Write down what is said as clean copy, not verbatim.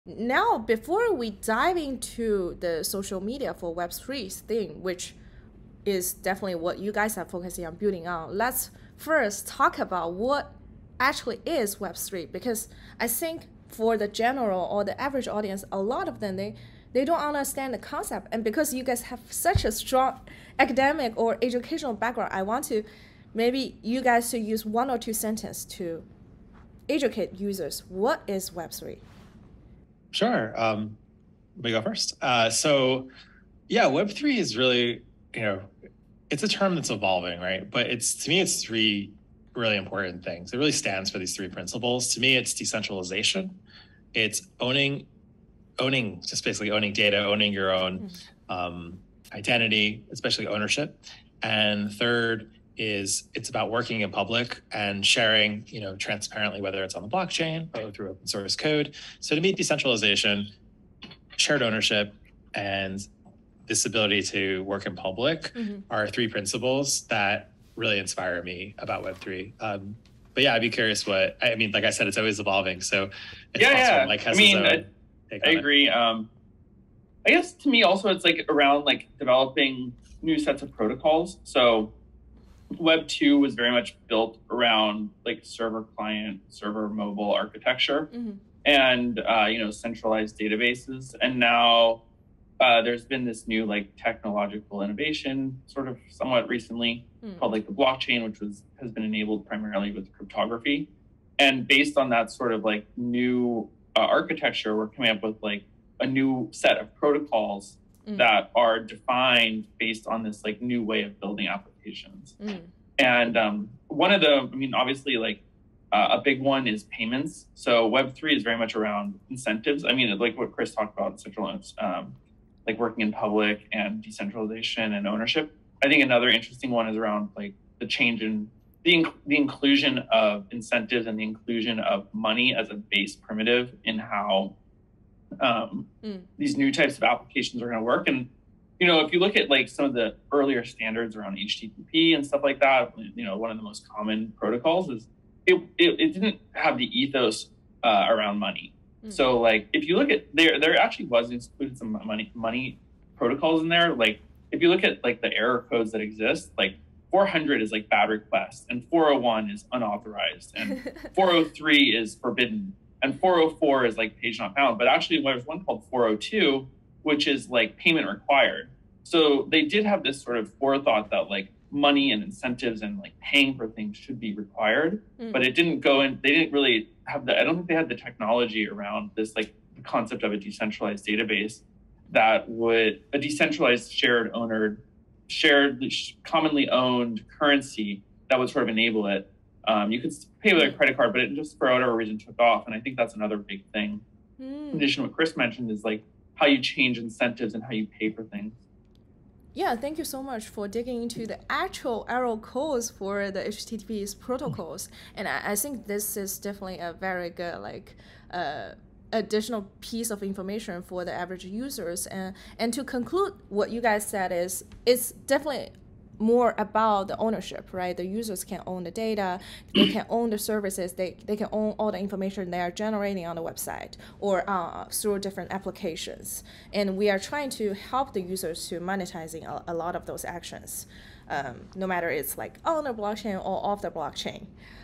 Now, before we dive into the social media for Web3's thing, which is definitely what you guys are focusing on building on, let's first talk about what actually is Web3, because I think for the general or the average audience, a lot of them, they don't understand the concept. And because you guys have such a strong academic or educational background, I want to maybe you guys to use 1 or 2 sentences to educate users. What is Web3? Sure. Let me go first. So yeah, Web3 is really, it's a term that's evolving, right? But to me, it's 3 really important things. It really stands for these 3 principles. To me, it's decentralization. It's just basically owning data, owning your own identity, especially ownership. And third is it's about working in public and sharing, transparently, whether it's on the blockchain or through open source code. So to me, decentralization, shared ownership, and this ability to work in public are 3 principles that really inspire me about Web3. But yeah, I'd be curious like I said, it's always evolving. So it's yeah. Like has his own take on I agree. I guess to me also, it's like around like developing new sets of protocols. So Web 2 was very much built around like server client, server mobile architecture and, centralized databases. And now there's been this new like technological innovation sort of somewhat recently called like the blockchain, which has been enabled primarily with cryptography. And based on that sort of like new architecture, we're coming up with like a new set of protocols that are defined based on this like new way of building applications. And one of them, obviously like a big one is payments. So Web3 is very much around incentives. Like what Chris talked about, like working in public and decentralization and ownership. I think another interesting one is around like the change in the inclusion of incentives and the inclusion of money as a base primitive in how these new types of applications are going to work. And, if you look at like some of the earlier standards around HTTP and stuff like that, one of the most common protocols is it didn't have the ethos around money. So like, if you look at there actually was included some money protocols in there. Like if you look at like the error codes that exist, like 400 is like bad request and 401 is unauthorized and 403 is forbidden and 404 is like page not found. But actually there's one called 402, which is like payment required. So they did have this sort of forethought that like money and incentives and like paying for things should be required, but it didn't go in. They didn't really have I don't think they had the technology around this, like the concept of a decentralized database that would a decentralized commonly owned currency that would sort of enable it. You could pay with a credit card, but it just for whatever reason took off. And I think that's another big thing. In addition to what Chris mentioned is like how you change incentives and how you pay for things. Yeah, thank you so much for digging into the actual error codes for the HTTP's protocols. And I think this is definitely a very good additional piece of information for the average users. And to conclude, what you guys said is it's definitely more about the ownership, right? The users can own the data, they can own the services, they can own all the information they are generating on the website or through different applications. And we are trying to help the users to monetizing a lot of those actions, no matter it's like on the blockchain or off the blockchain.